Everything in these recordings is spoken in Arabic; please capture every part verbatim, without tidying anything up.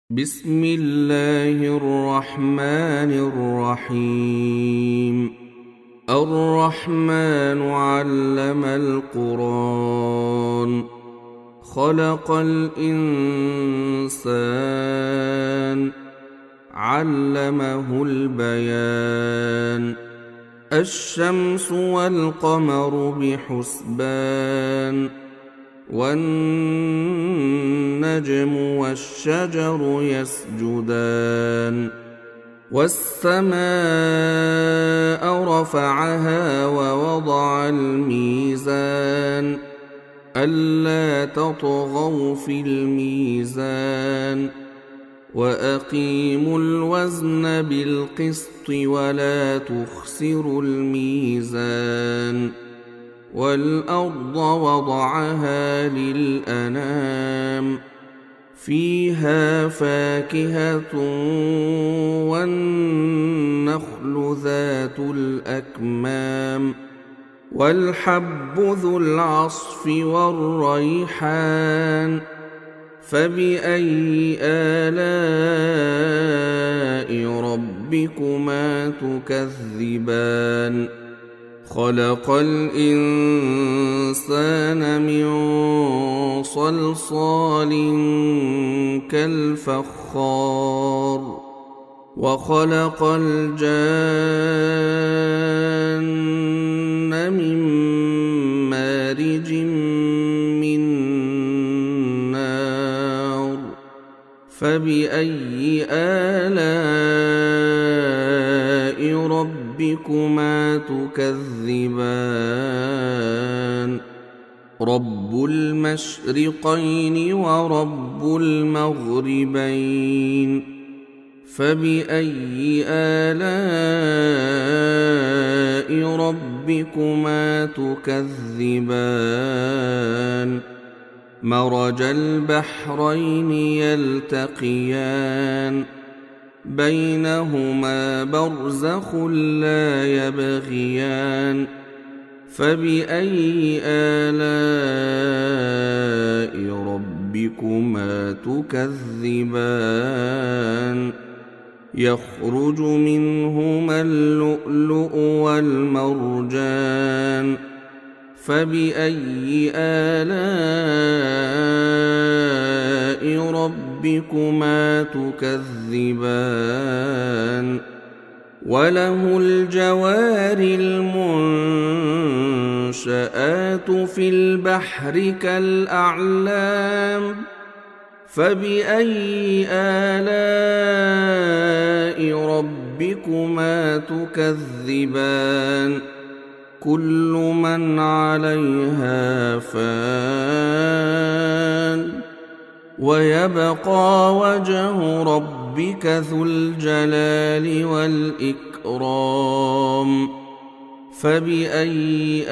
بسم الله الرحمن الرحيم. الرحمن علم القرآن خلق الإنسان علمه البيان. الشمس والقمر بحسبان والنجم والشجر يسجدان. والسماء رفعها ووضع الميزان ألا تطغوا في الميزان وأقيموا الوزن بالقسط ولا تخسروا الميزان. والأرض وضعها للأنام فيها فاكهة والنخل ذات الأكمام والحب ذو العصف والريحان. فبأي آلاء ربكما تكذبان؟ خلق الإنسان من صلصال كالفخار وخلق الجان من مارج من نار. فبأي آلاء ربكما تكذبان؟ رب المشرقين ورب المغربين. فبأي آلاء ربكما تكذبان؟ مرج البحرين يلتقيان بينهما برزخ لا يبغيان. فبأي آلاء ربكما تكذبان؟ يخرج منهما اللؤلؤ والمرجان. فبأي آلاء ربكما تكذبان؟ وله الجوار المنشآت في البحر كالأعلام. فبأي آلاء ربكما تكذبان؟ كل من عليها فان ويبقى وجه ربك ذو الجلال والإكرام. فبأي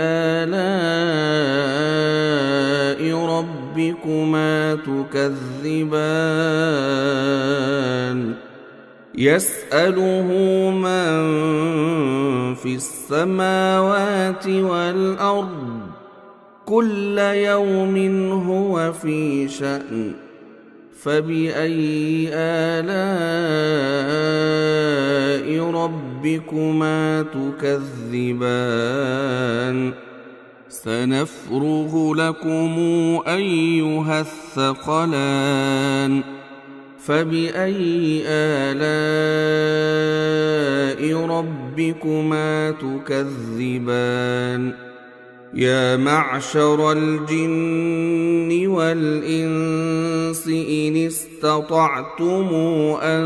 آلاء ربكما تكذبان؟ يسأله من في السماوات والأرض كل يوم هو في شأن. فبأي آلاء ربكما تكذبان؟ سنفرغ لكم أيها الثقلان. فبأي آلاء ربكما تكذبان؟ يا معشر الجن والإنس إن استطعتم أن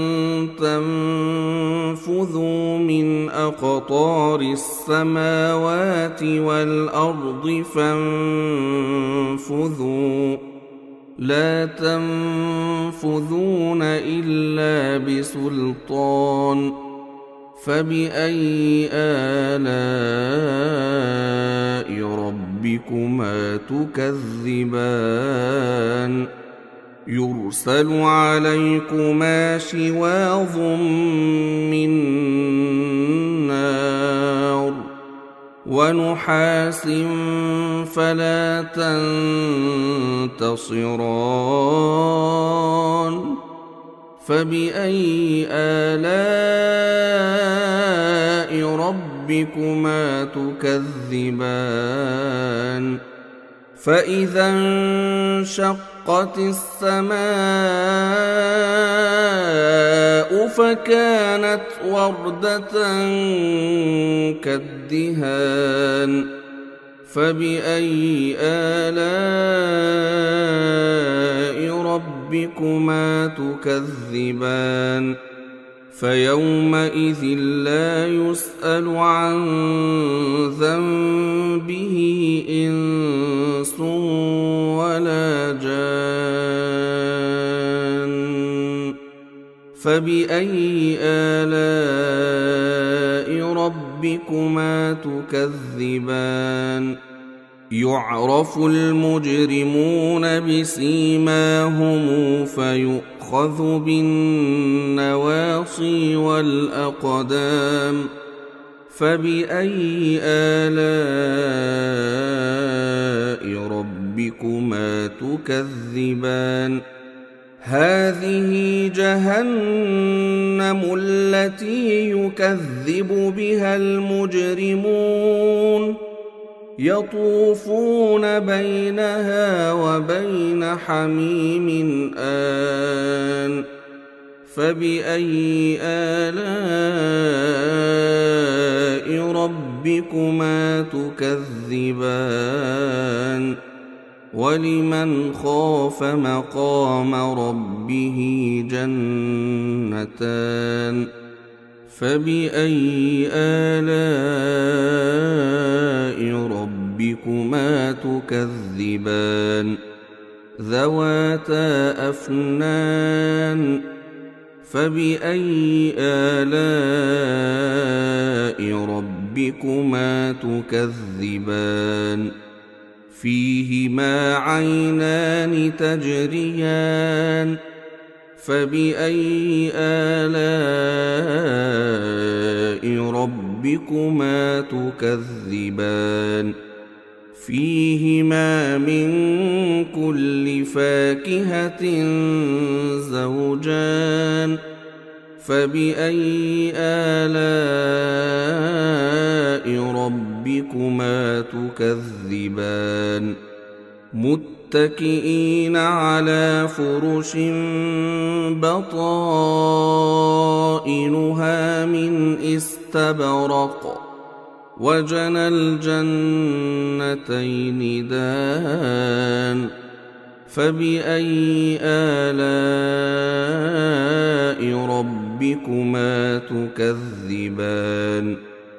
تنفذوا من أقطار السماوات والأرض فانفذوا لا تنفذون إلا بسلطان. فبأي آلاء ربكما تكذبان؟ يرسل عليكما شواظ من نار ونحاس فلا تنتصران فبأي آلاء ربكما تكذبان فإذا انشقت السماء فكانت وردة كالدهان فبأي آلاء ربكما تكذبان فيومئذ لا يسأل عن ذنبه إنس ولا جان فبأي آلاء ربكما تكذبان يعرف المجرمون بسيماهم فيؤخذ بالنواصي والأقدام فبأي آلاء ربكما تكذبان هذه جهنم التي يكذب بها المجرمون يطوفون بينها وبين حميم آن فبأي آلاء ربكما تكذبان ولمن خاف مقام ربه جنتان فبأي آلاء ربكما تكذبان ذواتا أفنان فبأي آلاء ربكما تكذبان فيهما عينان تجريان فبأي آلاء ربكما تكذبان فيهما من كل فاكهة زوجان فبأي آلاء ربكما تكذبان متكئين على فرش بطائنها من استبرق وجنى الجنتين دان فبأي آلاء ربكما تكذبان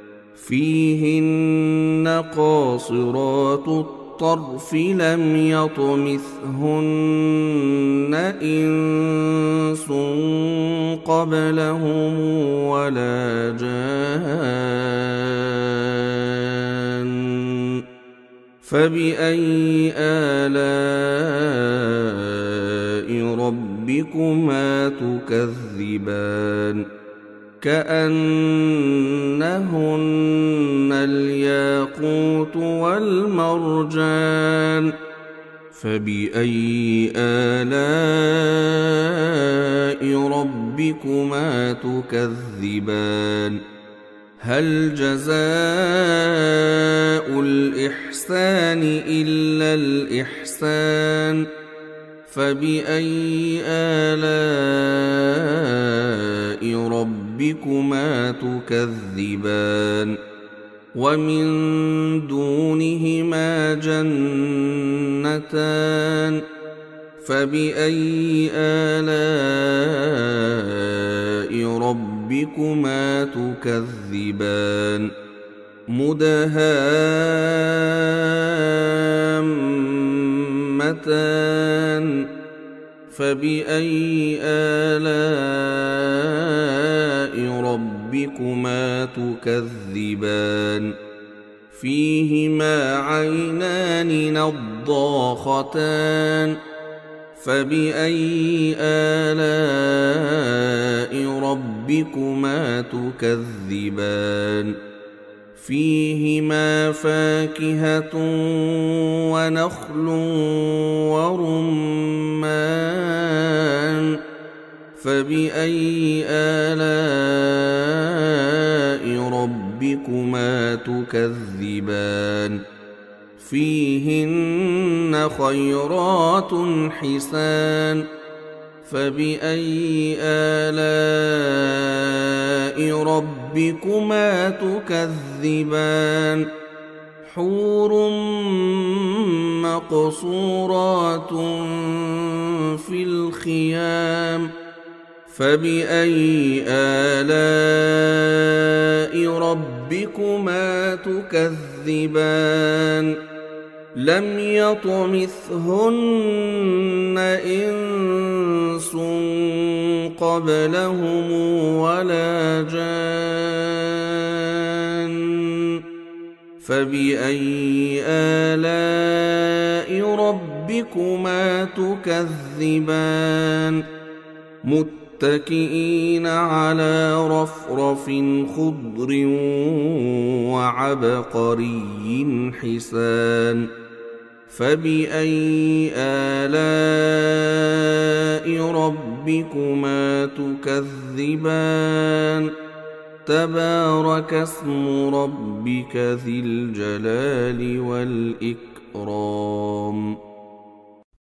فيهن قاصرات الطرف لم يطمثهن إنس قبلهم ولا جان فبأي آلاء ربكما تكذبان كأنهن الياقوت والمرجان فبأي آلاء ربكما تكذبان هل جزاء الإحسان إلا الإحسان فبأي آلاء ربكما تكذبان ومن دونهما جنتان فبأي آلاء ربكما تكذبان مدهامتان فبأي آلاء ربكما تكذبان فيهما عينان نضاختان فبأي آلاء ربكما تكذبان فيهما فاكهة ونخل ورمان فبأي آلاء ربكما تكذبان فيهن خيرات حسان فبأي آلاء ربكما تكذبان حور مقصورات في الخيام فبأي آلاء ربكما تكذبان لم يطمثهن إنس قبلهم ولا جان فبأي آلاء ربكما تكذبان متكئين على رفرف خضر وعبقري حسان فبأي آلاء ربكما تكذبان تبارك اسم ربك ذي الجلال والإكرام.